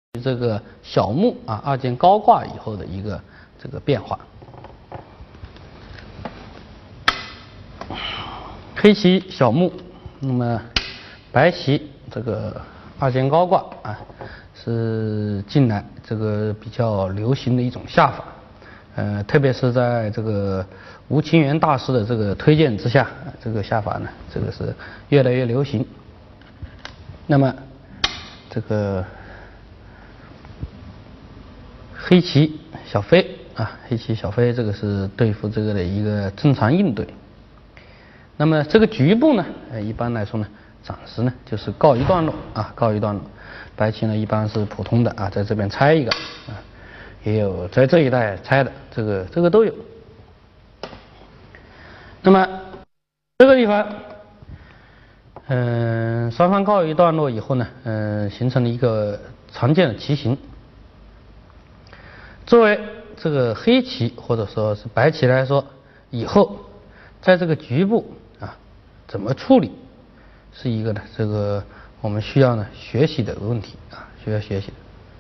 这个小目啊二进高挂以后的一个这个变化。黑棋小目，那么白棋这个二进高挂啊，是近来这个比较流行的一种下法。特别是在这个吴清源大师的这个推荐之下，这个下法呢，这个是越来越流行。那么这个黑棋小飞啊，黑棋小飞这个是对付这个的一个正常应对。那么这个局部呢，一般来说呢，暂时呢就是告一段落啊，告一段落。白棋呢一般是普通的啊，在这边拆一个啊，也有在这一带拆的，这个都有。那么这个地方，双方告一段落以后呢，形成了一个常见的棋形。作为这个黑棋或者说是白棋来说，以后在这个局部啊怎么处理，是一个呢这个我们需要呢学习的问题啊，需要学习的。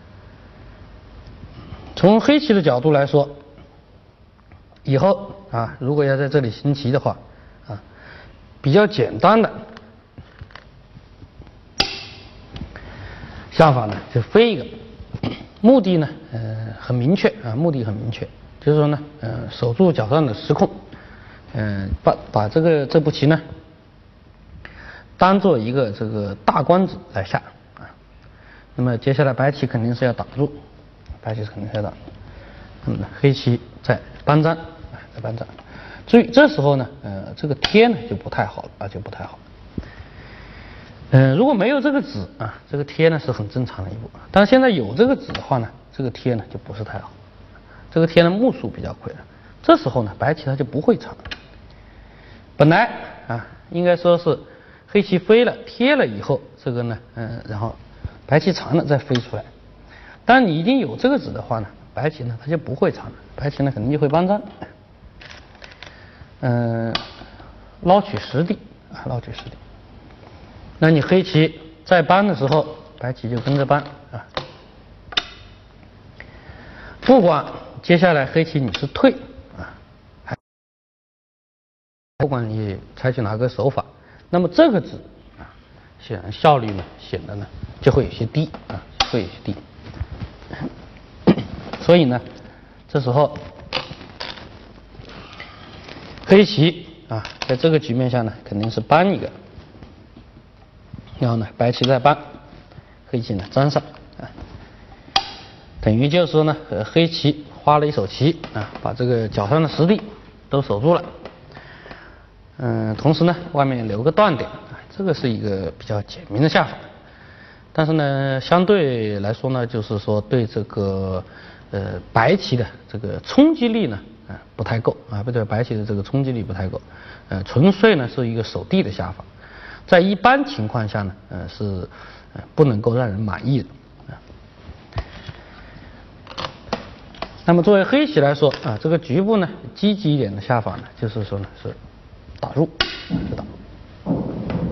从黑棋的角度来说，以后啊如果要在这里行棋的话啊，比较简单的下法呢就飞一个。目的呢，很明确啊，目的很明确，就是说呢，守住脚上的实控，把这步棋呢，当做一个这个大官子来下啊。那么接下来白棋肯定是要挡住，白棋肯定是要挡住。那么黑棋在搬张，在搬张。注意这时候呢，这个贴呢就不太好了啊，就不太好。如果没有这个子啊，这个贴呢是很正常的一步。但是现在有这个子的话呢，这个贴呢就不是太好。这个贴呢目数比较亏了，这时候呢白棋它就不会长。本来啊应该说是黑棋飞了贴了以后，这个呢然后白棋长了再飞出来。但你已经有这个子的话呢，白棋呢它就不会长了，白棋呢肯定就会搬张。捞取实地啊，捞取实地。那你黑棋在搬的时候，白棋就跟着搬啊。不管接下来黑棋你是退啊，不管你采取哪个手法，那么这个子啊，显然效率呢显得呢就会有些低啊，会有些低。所以呢，这时候黑棋啊，在这个局面下呢，肯定是搬一个。然后呢，白棋再搬，黑棋呢粘上啊，等于就是说呢，黑棋花了一手棋啊，把这个脚上的实地都守住了。同时呢，外面留个断点啊，这个是一个比较简明的下法。但是呢，相对来说呢，就是说对这个白棋的这个冲击力呢，不太够啊，对白棋的这个冲击力不太够。纯粹呢是一个守地的下法。在一般情况下呢，是不能够让人满意的啊。那么作为黑棋来说啊，这个局部呢积极一点的下法呢，就是说呢是打入，是打入。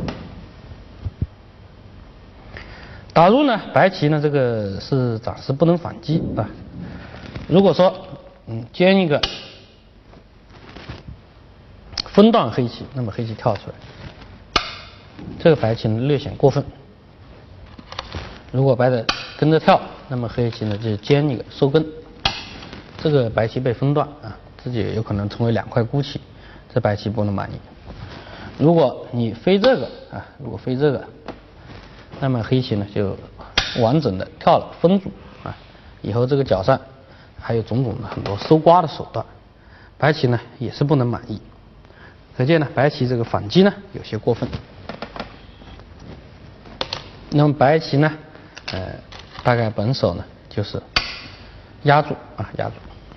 打入呢，白棋呢这个是暂时不能反击啊。如果说尖一个分段黑棋，那么黑棋跳出来。这个白棋呢略显过分，如果白的跟着跳，那么黑棋呢就尖一个收根，这个白棋被分段啊，自己有可能成为两块孤棋，这白棋不能满意。如果你飞这个啊，如果飞这个，那么黑棋呢就完整的跳了封住啊，以后这个脚上还有种种的很多搜刮的手段，白棋呢也是不能满意。可见呢，白棋这个反击呢有些过分。那么白棋呢，大概本手呢就是压住啊，压住。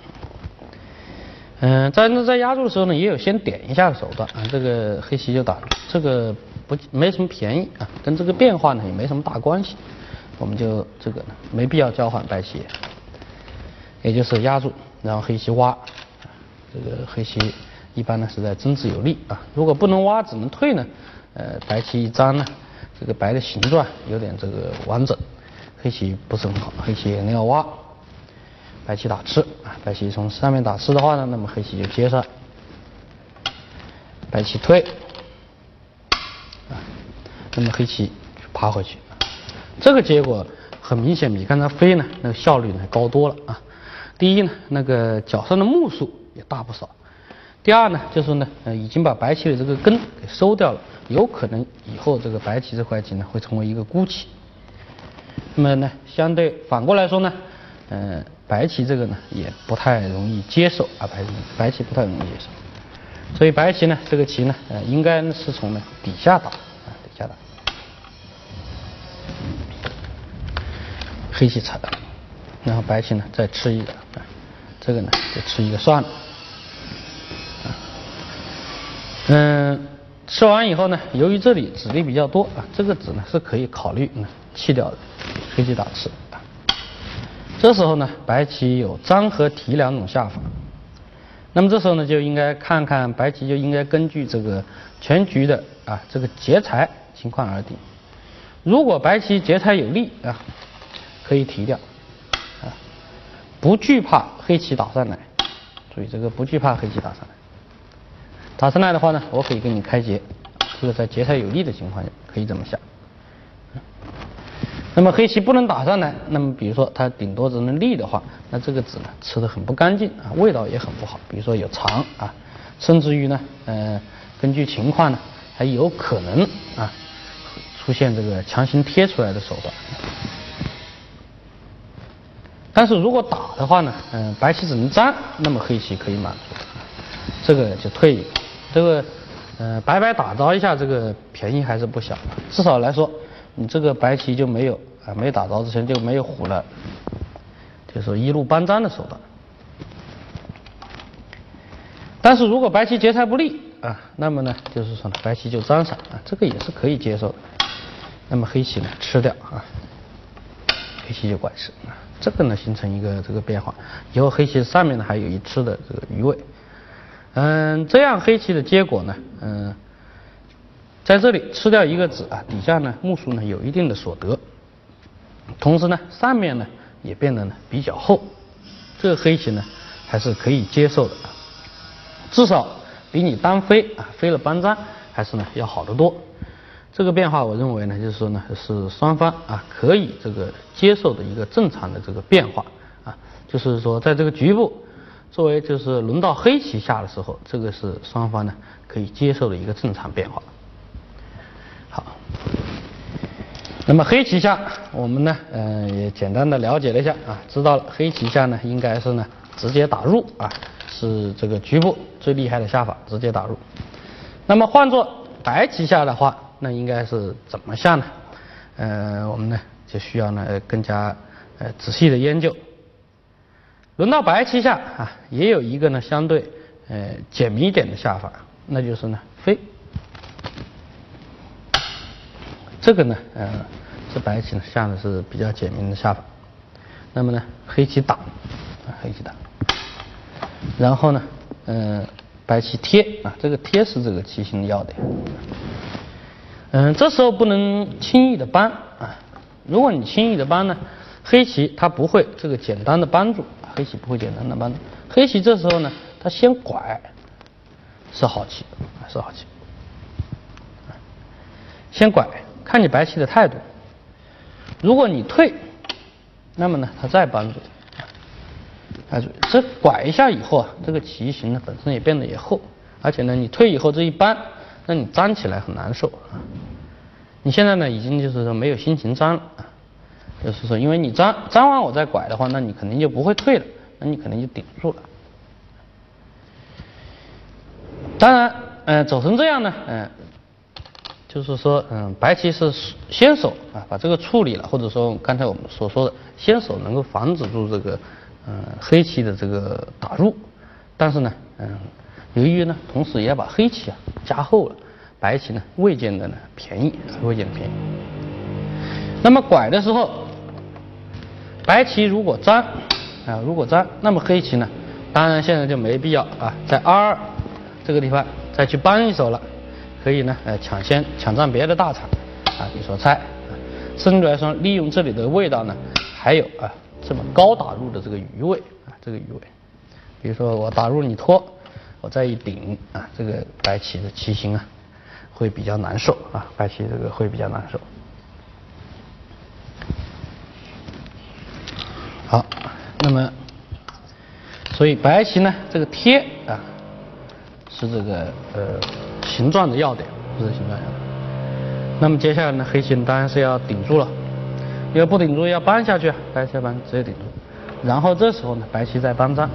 在压住的时候呢，也有先点一下的手段啊，这个黑棋就打住，这个没什么便宜啊，跟这个变化呢也没什么大关系，我们就这个呢没必要交换白棋，也就是压住，然后黑棋挖，这个黑棋一般呢是在争执有力啊，如果不能挖只能退呢，白棋一粘呢。这个白的形状有点这个完整， 黑棋不是很好，黑棋肯定要挖，白棋打吃啊，白棋从上面打吃的话呢，那么黑棋就接上，白棋退啊，那么黑棋爬回去，这个结果很明显比刚才飞呢那个效率呢高多了啊。第一呢，那个角上的目数也大不少。第二呢，就是呢，已经把白棋的这个根给收掉了，有可能以后这个白棋这块棋呢会成为一个孤棋。那么呢，相对反过来说呢，白棋这个呢也不太容易接受啊，白棋不太容易接受。所以白棋呢这个棋呢，应该是从呢底下打啊，底下打。黑棋踩，然后白棋呢再吃一个，这个呢就吃一个算了。吃完以后呢，由于这里子力比较多啊，这个子呢是可以考虑弃掉的，黑棋打吃。这时候呢，白棋有粘和提两种下法。那么这时候呢，就应该看看白棋就应该根据这个全局的这个劫财情况而定。如果白棋劫财有利啊，可以提掉啊，不惧怕黑棋打上来。注意这个不惧怕黑棋打上来。打上来的话呢，我可以给你开劫，这个在劫财有利的情况下可以这么下。那么黑棋不能打上来，那么比如说它顶多只能立的话，那这个子呢吃得很不干净啊，味道也很不好。比如说有藏啊，甚至于呢，根据情况呢，还有可能出现这个强行贴出来的手段。但是如果打的话呢，白棋只能粘，那么黑棋可以满足，这个就退一步。这个白白打着一下，这个便宜还是不小的。至少来说，你这个白棋就没有没打着之前就没有虎了，就是说一路搬粘的手段。但是如果白棋劫财不利那么呢，就是说呢，白棋就粘上这个也是可以接受的。那么黑棋呢吃掉黑棋就拐吃这个呢形成一个这个变化。以后黑棋上面呢还有一吃的这个余位。这样黑棋的结果呢，在这里吃掉一个子底下呢目数呢有一定的所得，同时呢上面呢也变得呢比较厚，这个黑棋呢还是可以接受的，至少比你单飞飞了搬粘还是呢要好得多。这个变化我认为呢就是说呢是双方可以这个接受的一个正常的这个变化就是说在这个局部。作为就是轮到黑棋下的时候，这个是双方呢可以接受的一个正常变化。好，那么黑棋下我们呢也简单的了解了一下知道了黑棋下呢应该是呢直接打入是这个局部最厉害的下法，直接打入。那么换作白棋下的话，那应该是怎么下呢？我们呢就需要呢更加仔细的研究。轮到白棋下也有一个呢相对简明一点的下法，那就是呢飞。这个呢是白棋呢下的是比较简明的下法。那么呢黑棋打黑棋打，然后呢白棋贴这个贴是这个棋形的要点。这时候不能轻易的扳如果你轻易的扳呢，黑棋它不会这个简单的扳住。黑棋不会简单的扳住，黑棋这时候呢，它先拐是好棋，是好棋。先拐，看你白棋的态度。如果你退，那么呢，它再扳住。这拐一下以后这个棋形呢本身也变得也厚，而且呢，你退以后这一扳，那你粘起来很难受你现在呢，已经就是说没有心情粘了就是说，因为你粘完我再拐的话，那你肯定就不会退了，那你肯定就顶住了。当然，走成这样呢，就是说，白棋是先手把这个处理了，或者说刚才我们所说的先手能够防止住这个黑棋的这个打入，但是呢，由于呢，同时也把黑棋加厚了，白棋呢未见得呢便宜，未见得便宜。那么拐的时候。白棋如果粘那么黑棋呢，当然现在就没必要在R2这个地方再去扳一手了，可以呢抢占别的大场比如说拆相对来说，利用这里的味道呢，还有啊这么高打入的这个余味啊，这个余味。比如说我打入你托，我再一顶啊，这个白棋的棋形啊，会比较难受啊，白棋这个会比较难受。好，那么所以白棋呢，这个贴啊，是这个形状的要点，是形状要点。那么接下来呢，黑棋当然是要顶住了，要不顶住要搬下去啊，白棋要搬直接顶住，然后这时候呢，白棋再搬粘。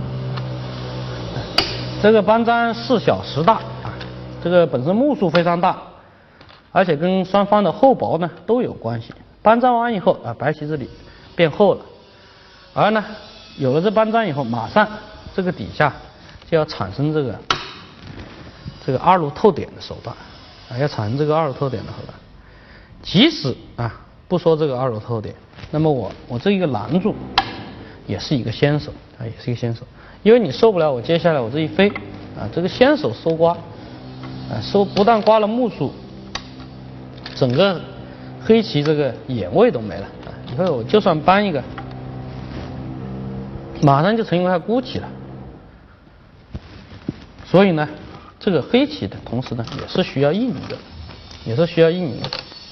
这个搬粘事小时大啊，这个本身目数非常大，而且跟双方的厚薄呢都有关系。搬粘完以后啊，白棋这里变厚了，而呢有了这搬粘以后，马上这个底下就要产生这个二路透点的手段啊，要产生这个二路透点的手段。即使啊不说这个二路透点，那么我这一个拦住也是一个先手啊，也是一个先手。因为你受不了我接下来我这一飞啊，这个先手收刮啊，不但刮了目数，整个黑棋这个眼位都没了啊。以后我就算搬一个，马上就成一块孤棋了。所以呢，这个黑棋的同时呢，也是需要应赢的，也是需要应赢的。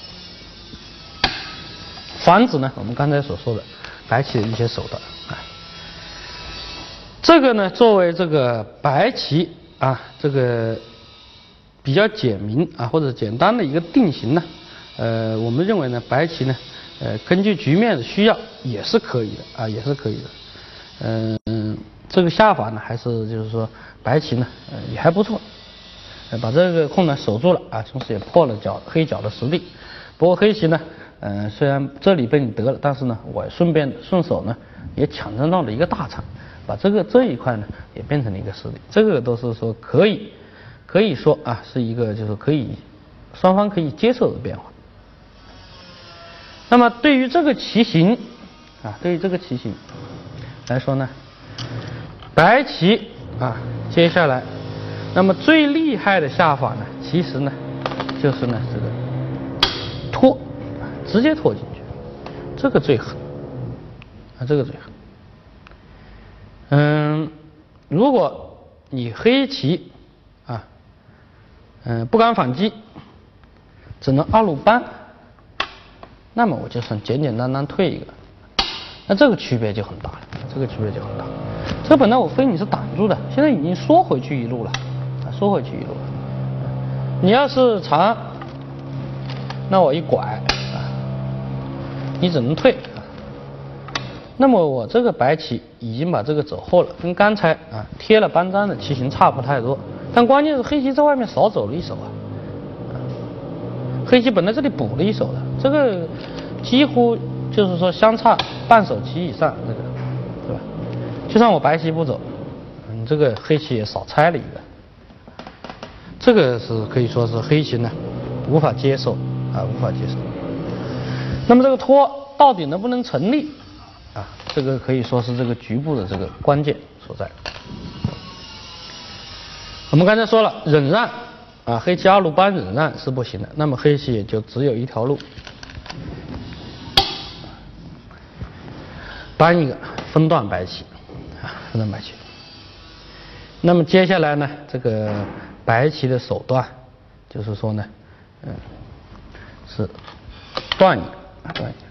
防止呢，我们刚才所说的白棋的一些手段啊。这个呢，作为这个白棋啊，这个比较简明啊或者简单的一个定型呢，我们认为呢，白棋呢，根据局面的需要也是可以的啊，也是可以的。这个下法呢，还是就是说白棋呢，也还不错，把这个空呢守住了啊，同时也破了黑角的实力。不过黑棋呢，虽然这里被你得了，但是呢，我顺手呢也抢占到了一个大场。把这一块呢也变成了一个实力，这个都是说可以说啊是一个就是双方可以接受的变化。那么对于这个棋形啊，对于这个棋形来说呢，白棋啊接下来，那么最厉害的下法呢，其实呢就是呢这个拖，直接拖进去，这个最狠啊，这个最狠。如果你黑棋啊，不敢反击，只能二路搬，那么我就算简简单单退一个，那这个区别就很大了，这个区别就很大。这本来我飞你是挡住的，现在已经缩回去一路了，啊，缩回去一路了。你要是长，那我一拐啊，你只能退。那么我这个白棋已经把这个走后了，跟刚才啊贴了搬粘的棋形差不太多，但关键是黑棋在外面少走了一手啊，黑棋本来这里补了一手的，这个几乎就是说相差半手棋以上，这个对吧？就算我白棋不走，这个黑棋也少拆了一个，这个是可以说是黑棋呢无法接受啊，无法接受。那么这个拖到底能不能成立？啊，这个可以说是这个局部的这个关键所在。我们刚才说了，忍让啊，黑棋二路搬忍让是不行的，那么黑棋也就只有一条路，搬一个分段白棋啊，分段白棋。那么接下来呢，这个白棋的手段就是说呢，是断一个啊，断一个。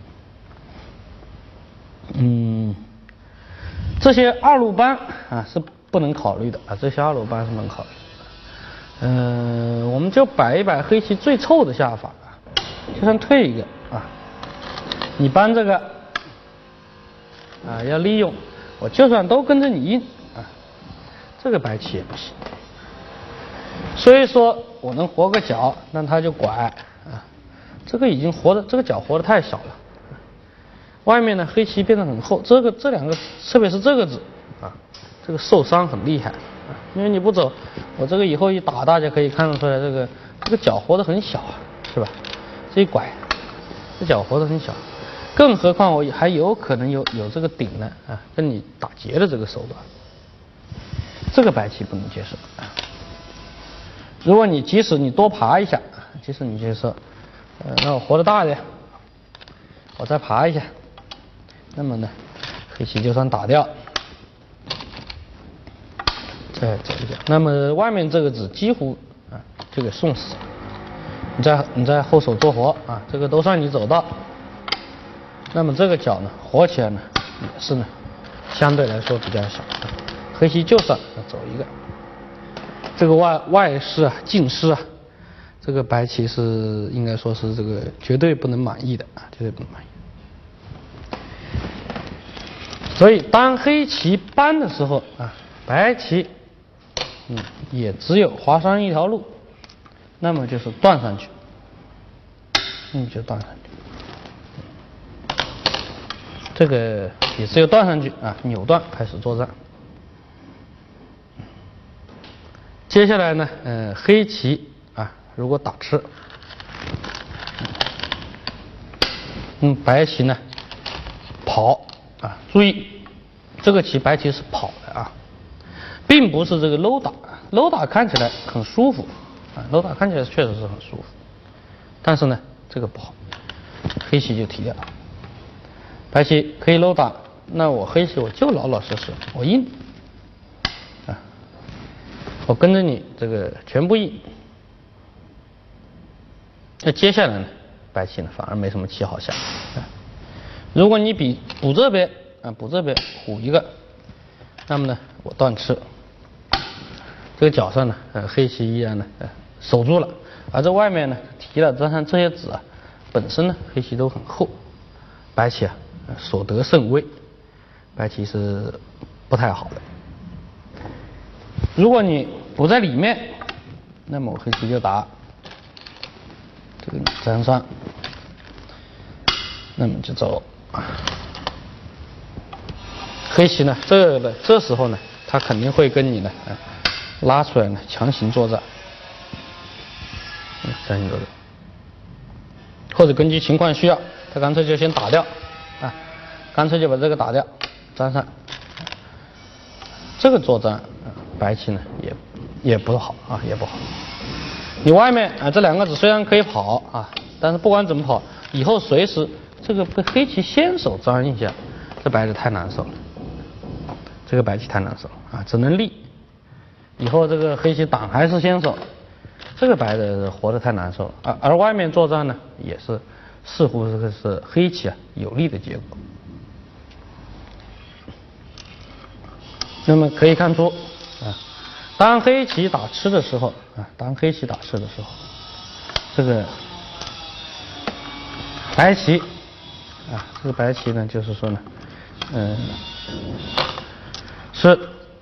这些二路搬啊是不能考虑的啊，这些二路搬是不能考虑的。我们就摆一摆黑棋最臭的下法啊，就算退一个啊，你搬这个啊，要利用我就算都跟着你应啊，这个白棋也不行。所以说我能活个角，那他就拐啊，这个已经活的这个角活的太小了。外面呢，黑棋变得很厚，这两个，特别是这个子啊，这个受伤很厉害啊，因为你不走，我这个以后一打，大家可以看得出来，这个角活得很小啊，是吧？这一拐，这角活得很小，更何况我还有可能有这个顶呢啊，跟你打劫的这个手段，这个白棋不能接受啊。如果你即使你多爬一下，即使你接受，那我活得大一点。 我再爬一下，那么呢，黑棋就算打掉，再走一下，那么外面这个子几乎啊就给送死。你在后手做活啊，这个都算你走到。那么这个角呢，活起来呢也是呢，相对来说比较小。黑棋就算走一个，这个外失啊，进失啊，这个白棋是应该说是这个绝对不能满意的啊，绝对不能满意。所以当黑棋搬的时候啊，白棋也只有划伤一条路，那么就是断上去，就断上去。这个也只有断上去啊，扭断开始作战。接下来呢，黑棋啊，如果打吃，白棋呢跑啊，注意这个棋白棋是跑的啊，并不是这个搂打，搂打看起来很舒服啊，搂打看起来确实是很舒服，但是呢这个不好，黑棋就提掉。白棋可以搂打，那我黑棋我就老老实实，我应啊，我跟着你这个全部应。那接下来呢，白棋呢反而没什么棋好下。如果你补这边啊，补这边虎一个，那么呢我断吃，这个角上呢，黑棋依然呢守住了，而这外面呢提了这些子啊，本身呢黑棋都很厚，白棋啊所得甚微，白棋是不太好的。如果你补在里面，那么我黑棋就打这个粘上，那么就走。黑棋呢，这时候呢，他肯定会跟你呢拉出来呢强行作战，强行作战，或者根据情况需要，他干脆就先打掉。干脆就把这个打掉，粘上。这个作战，白棋呢也不好啊，也不好。你外面啊这两个子虽然可以跑啊，但是不管怎么跑，以后随时这个被黑棋先手粘一下，这白棋太难受了。这个白棋太难受了啊，只能立。以后这个黑棋挡还是先手，这个白的活得太难受了。而外面作战呢，也是似乎是黑棋啊有利的结果。那么可以看出啊，当黑棋打吃的时候啊，这个白棋啊，这个白棋呢，就是说呢，是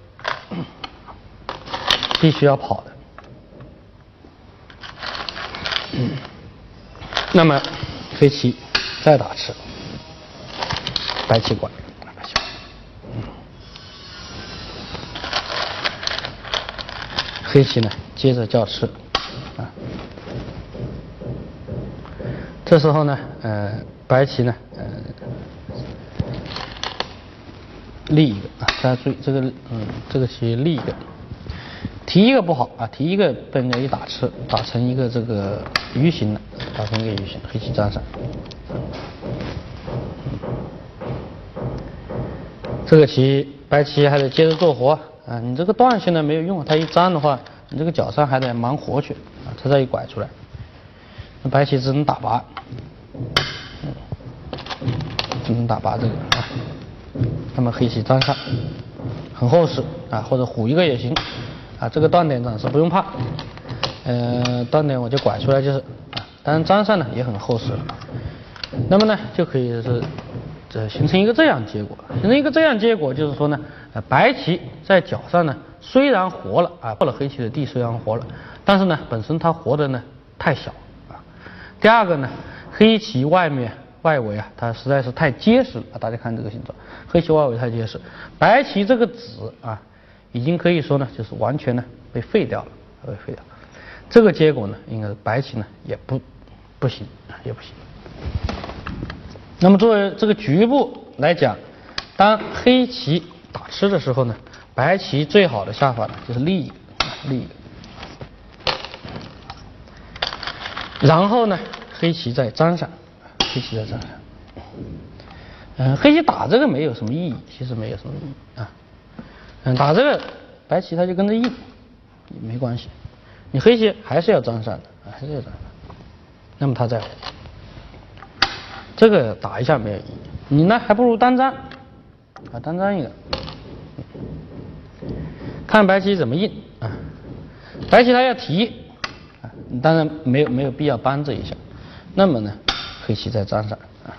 必须要跑的。那么黑棋再打吃，白棋管。黑棋呢，接着叫吃，啊，这时候呢，白棋呢，立一个啊，大家注意这个，这个棋立一个，提一个不好啊，提一个被人家一打吃，打成一个这个鱼形的，打成一个鱼形，黑棋粘上，这个棋白棋还得接着做活。啊，你这个断现在没有用，它一粘的话，你这个角上还得忙活去啊，它再一拐出来，那白棋只能打拔，只能打拔这个啊。那么黑棋粘上，很厚实啊，或者虎一个也行啊，这个断点暂时不用怕，断点我就拐出来就是啊，当然粘上呢也很厚实了，那么呢就可以是形成一个这样结果，形成一个这样结果就是说呢。白棋在角上呢，虽然活了啊，破了黑棋的地虽然活了，但是呢，本身它活的呢太小啊。第二个呢，黑棋外围啊，它实在是太结实了啊。大家看这个形状，黑棋外围太结实，白棋这个子啊，已经可以说呢，就是完全呢被废掉了，被废掉。这个结果呢，应该是白棋呢也不行，也不行。那么作为这个局部来讲，当黑棋打吃的时候呢，白棋最好的下法呢就是立一个，然后呢黑棋再粘上，黑棋再粘上。 黑棋打这个没有什么意义，其实没有什么意义啊。打这个白棋它就跟着应，没关系。你黑棋还是要张扇的，还是要张扇。那么他在乎这个打一下没有意义，你呢还不如单张啊，单张一个，看白棋怎么应啊。白棋它要提啊，当然没有必要扳这一下。那么呢，黑棋再张扇啊。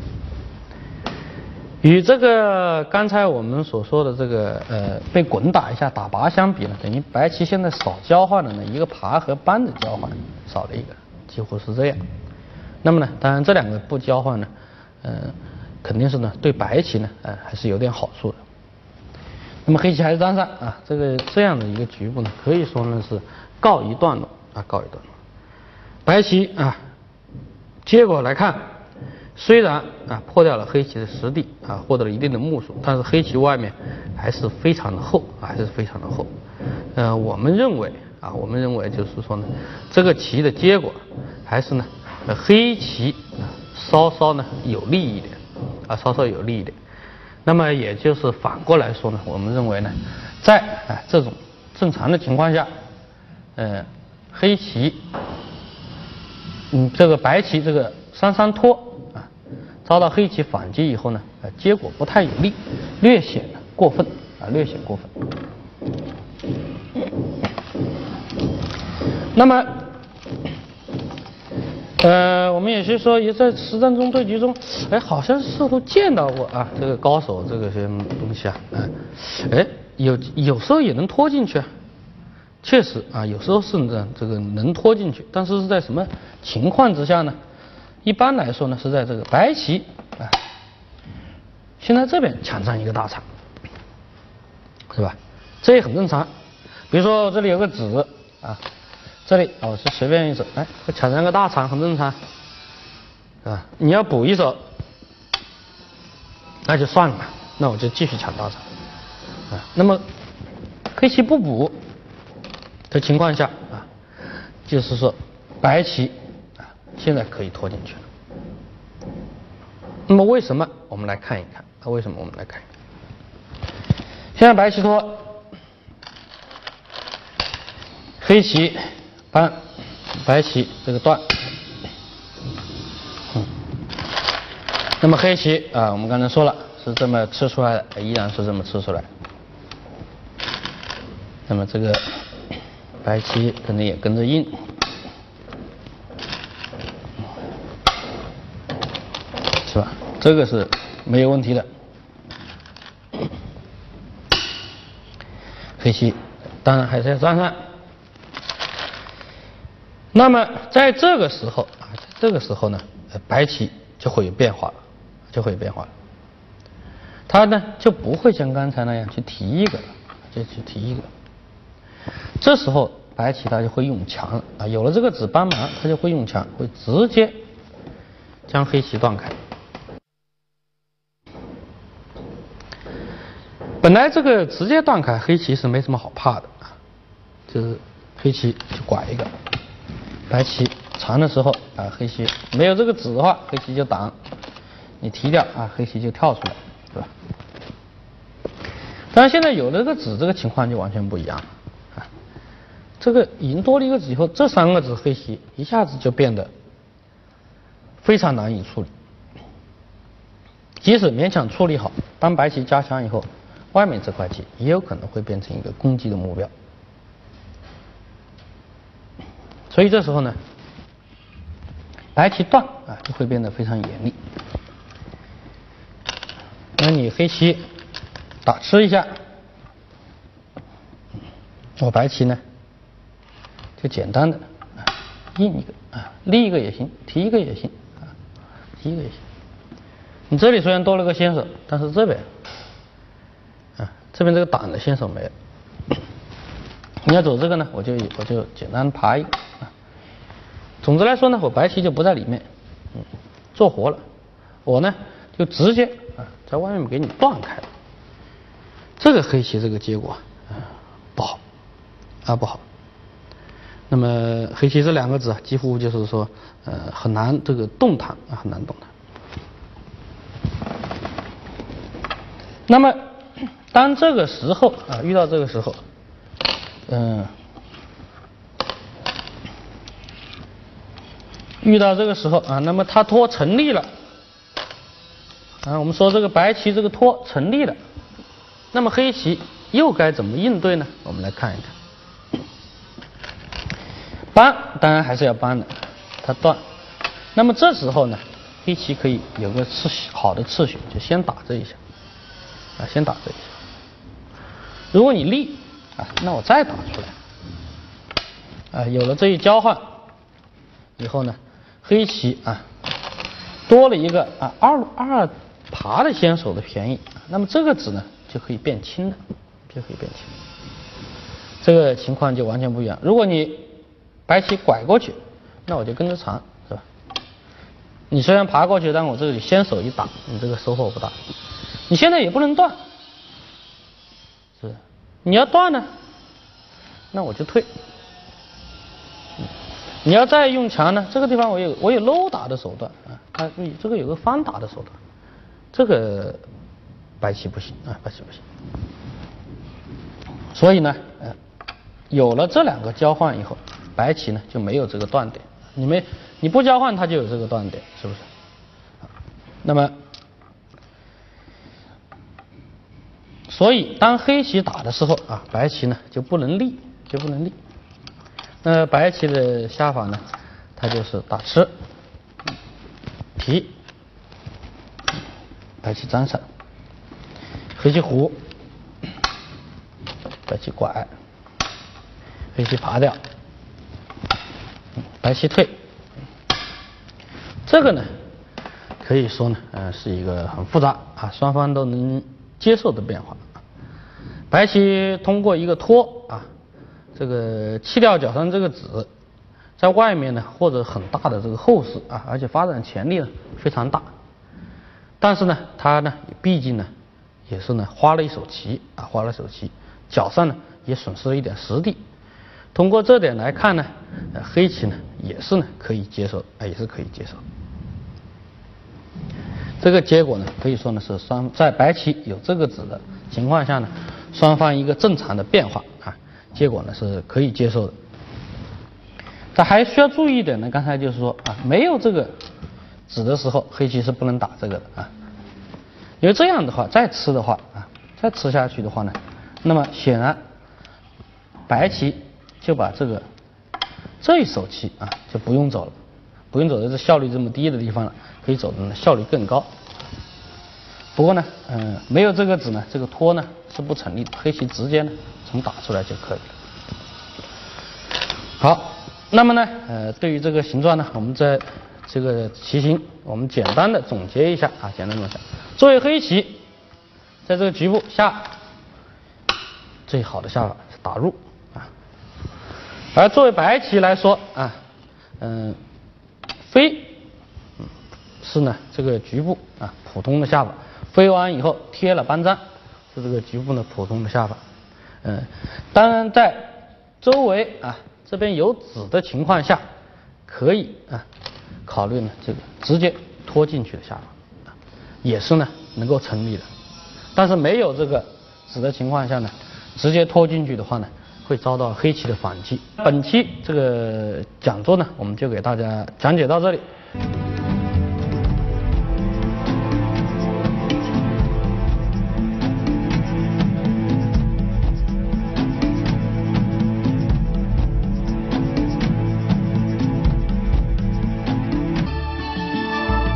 与这个刚才我们所说的这个被滚打一下打拔相比呢，等于白棋现在少交换了呢一个爬和扳的交换，少了一个，几乎是这样。那么呢，当然这两个不交换呢，肯定是呢对白棋呢还是有点好处的。那么黑棋还是张扇啊，这样的一个局部呢，可以说呢是告一段落啊，告一段落。白棋啊，结果来看。虽然啊破掉了黑棋的实地啊，获得了一定的目数，但是黑棋外面还是非常的厚，还是非常的厚。我们认为就是说呢，这个棋的结果还是呢，黑棋稍稍呢有利一点啊，稍稍有利一点。那么也就是反过来说呢，我们认为呢，在这种正常的情况下，黑棋，这个白棋这个3-3拖。遭到黑棋反击以后呢，结果不太有利，略显过分啊，略显过分。那么，我们也是说，也在实战中对局中，好像似乎见到过啊，这个高手这个些东西啊，有时候也能拖进去啊，确实啊，有时候是这个能拖进去，但是是在什么情况之下呢？一般来说呢，是在这个白棋啊，现在这边抢占一个大场，是吧？这也很正常。比如说这里有个子啊，这里我是随便一手，我抢占个大场，很正常，是吧？你要补一手，那就算了，那我就继续抢大场啊。那么黑棋不补的情况下啊，就是说白棋。现在可以拖进去了。那么为什么？我们来看一看啊，为什么？我们来看一看。现在白棋拖，黑棋扳，白棋这个断。那么黑棋啊，我们刚才说了是这么吃出来的，依然是这么吃出来。那么这个白棋可能也跟着应。是吧？这个是没有问题的。黑棋当然还是要张扇。那么在这个时候啊，在这个时候呢，白棋就会有变化了，就会有变化了。它呢就不会像刚才那样去提一个了，就去提一个。这时候白棋它就会用强了啊，有了这个子帮忙，它就会用强，会直接将黑棋断开。本来这个直接断开黑棋是没什么好怕的啊，就是黑棋就拐一个，白棋长的时候啊，黑棋没有这个子的话，黑棋就挡，你提掉啊，黑棋就跳出来，对吧？但是现在有了这个子，这个情况就完全不一样了啊。这个已经多了一个子以后，这3个子黑棋一下子就变得非常难以处理，即使勉强处理好，当白棋加强以后。外面这块棋也有可能会变成一个攻击的目标，所以这时候呢，白棋断啊就会变得非常严厉。那你黑棋打吃一下，我白棋呢就简单的应一个啊，立一个也行，提一个也行啊，提一个也行。你这里虽然多了个先手，但是这边。这边这个挡的先手没了，你要走这个呢，我就简单爬一个啊。总之来说呢，我白棋就不在里面，做活了，我呢就直接在外面给你断开了。这个黑棋这个结果不好不好。那么黑棋这2个子几乎就是说很难这个动弹啊，很难动弹。 那么当这个时候啊，遇到这个时候，遇到这个时候啊，那么它拖成立了啊，我们说这个白棋这个拖成立了，那么黑棋又该怎么应对呢？我们来看一看，搬当然还是要搬的，它断，那么这时候呢，黑棋可以有个好的次序，就先打这一下啊，先打这一下。如果你立啊，那我再打出来啊，有了这一交换以后呢，黑棋啊多了一个啊二爬的先手的便宜，那么这个子呢就可以变轻了，就可以变轻。这个情况就完全不一样。如果你白棋拐过去，那我就跟着长，是吧？你虽然爬过去，但我这里先手一打，你这个收获不大。你现在也不能断，是你要断呢，那我就退。你要再用强呢，这个地方我有搂打的手段啊，它这个有个翻打的手段，这个白棋不行啊，白棋不行。所以呢，有了这两个交换以后，白棋呢就没有这个断点。你不交换，它就有这个断点，是不是？那么，所以当黑棋打的时候啊，白棋呢就不能立，就不能立。那白棋的下法呢，它就是打吃、提，白棋粘上，黑棋胡，白棋拐，黑棋爬掉，白棋退。这个呢，可以说呢，是一个很复杂啊，双方都能接受的变化。白棋通过一个拖啊，这个弃掉角上这个子，在外面呢获得很大的这个后势啊，而且发展潜力呢非常大。但是呢，它呢毕竟呢也是呢花了一手棋啊，花了手棋，角上呢也损失了一点实地。通过这点来看呢，黑棋呢也是呢可以接受啊，也是可以接受。这个结果呢，可以说呢是在白棋有这个子的情况下呢，双方一个正常的变化啊，结果呢是可以接受的。但还需要注意一点呢，刚才就是说啊，没有这个子的时候，黑棋是不能打这个的啊。因为这样的话，再吃的话啊，再吃下去的话呢，那么显然白棋就把这一手棋啊就不用走了，不用走在这效率这么低的地方了，可以走的呢效率更高。不过呢，没有这个子呢，这个拖呢是不成立的，黑棋直接呢从打出来就可以了。好，那么呢，对于这个形状呢，我们在这个棋形，我们简单的总结一下啊，简单总结。作为黑棋，在这个局部下最好的下法是打入啊，而作为白棋来说啊，飞是呢这个局部啊普通的下法，飞完以后贴了搬粘是这个局部呢普通的下法。当然在周围啊这边有子的情况下，可以啊考虑呢这个直接拖进去的下法，也是呢能够成立的。但是没有这个子的情况下呢，直接拖进去的话呢，会遭到黑棋的反击。本期这个讲座呢，我们就给大家讲解到这里。